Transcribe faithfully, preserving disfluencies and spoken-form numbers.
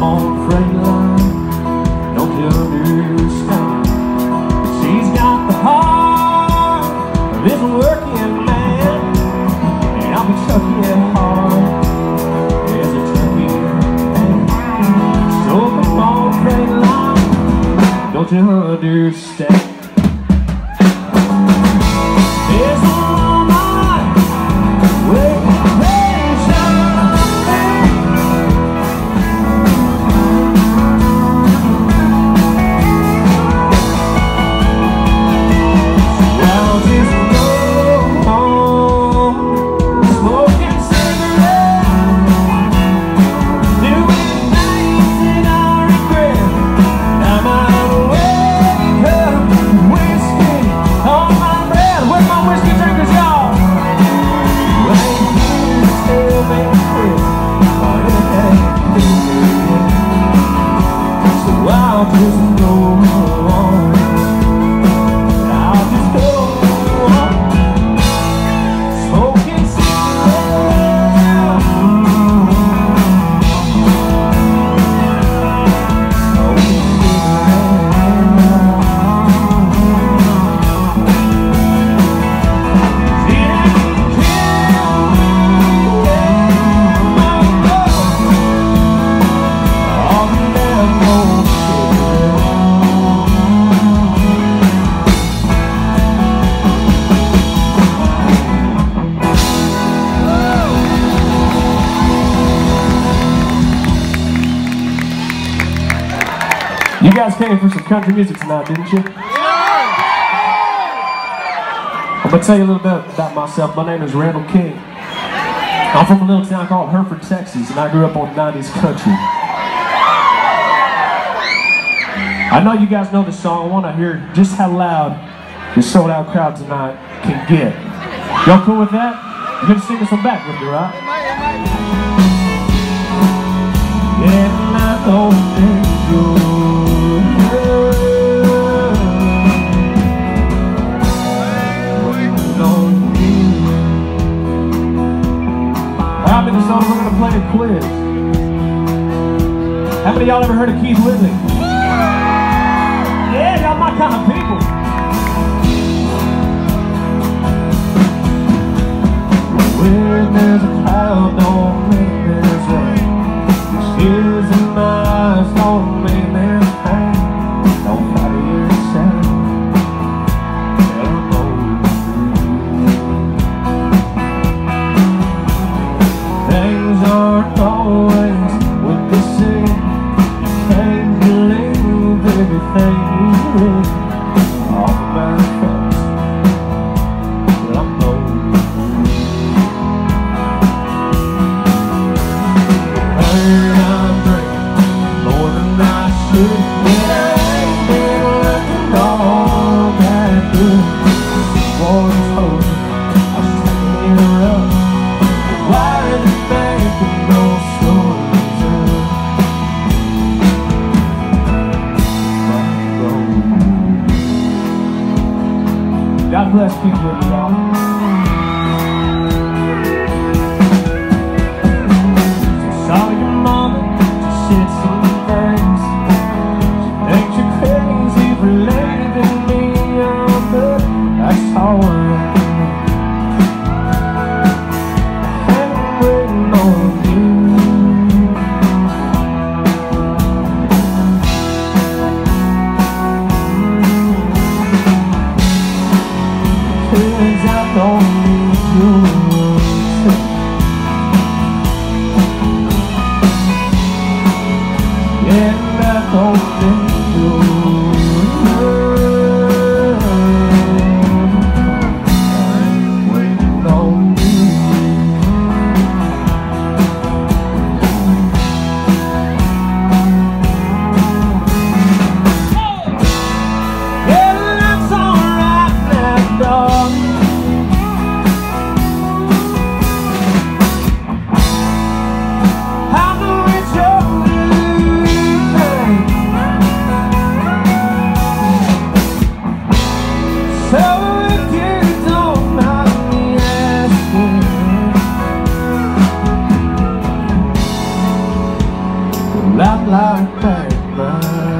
on freight line. Don't you understand? She's got the heart of this working man, and I'll be chucking hard as a trucking man. So come on freight line, don't you understand? There's a woman with You guys came for some country music tonight, didn't you? I'm gonna tell you a little bit about myself. My name is Randall King. I'm from a little town called Hereford, Texas, and I grew up on nineties country. I know you guys know this song. I want to hear just how loud this sold out crowd tonight can get. Y'all cool with that? You're gonna sing us one back with me, right? Yeah, I don't think you're the song we're gonna play a quiz. How many of y'all ever heard of Keith Whitley? Yeah, y'all my kind of people. When there's a cloud, don't make there's rain. Tears in my eyes, don't make there's pain. Don't fight yourself. Things aren't always what they say. You can't believe everything you read off of my face. Well, I'm old. Hurt, I'm breaking more than I should. And I ain't been looking all that good. War is over, I was taking it rough. Why did you make those stories up? God bless people, y'all. Sorry your mama, she said some things. She thinks you're crazy for leaving me on, but that's alright. Hey. out like Batman.